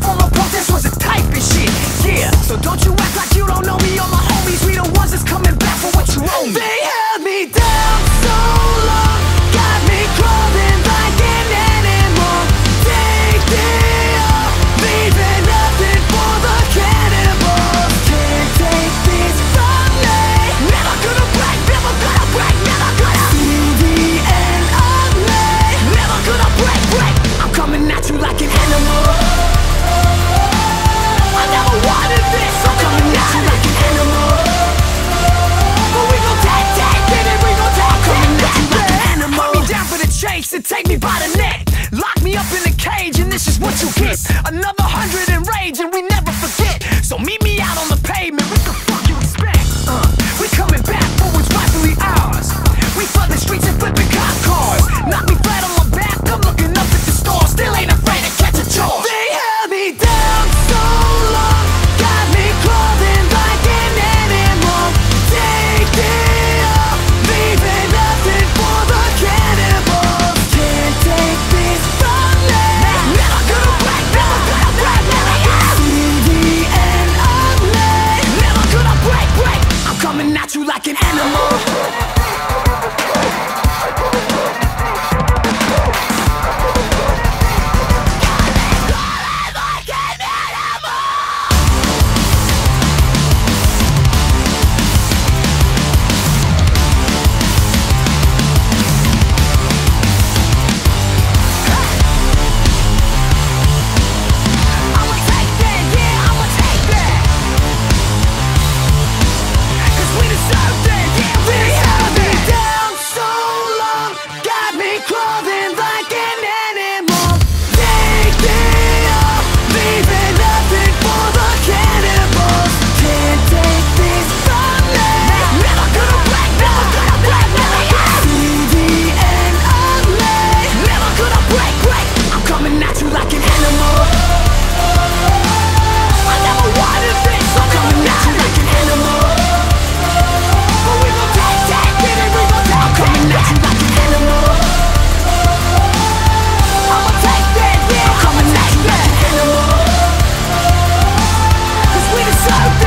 all my punk, this was a type of shit. Yeah, so don't you act like you don't know me. All my homies, we the ones that's coming back for what you owe me. They held me down so long, got me crawling like an animal. Take it all, leaving nothing for the cannibals. Can't take this from me. Never gonna break, never gonna break, never gonna see the end of me. Never gonna break. I'm coming at you like an animal. I never wanted this. I'm coming at you like an animal. But we gon' take it, and we gon' take it. I'm coming at you like an animal. Put me down for the chase and take me by the neck. Lock me up in a cage and this is what you get. Another 100 enraged and we never forget. So meet me out on the pavement, what the fuck you expect? We coming back for what's rightfully ours. We flood the streets and flipping cop cars. Knock me flat on my back, I'm looking up at the stars. Still ain't afraid to catch a charge. They held me down so long, got me crawling like an animal. Take it all, leaving nothing for the cannibals. Can't take this from me. Never gonna break, never see the end of me. Never gonna break. I'm coming at you like an animal. Crawling like an animal. Take it all, leaving nothing for the cannibals. Can't take this from me. Never gonna break, never see the end of me. Never gonna break. I'm coming at you like an animal. I never wanted this. I'm coming at you like an animal. But we gon' take it, and we gon' take it. I'm coming at you like an animal. Coming at you like an animal. 'Cause we deserve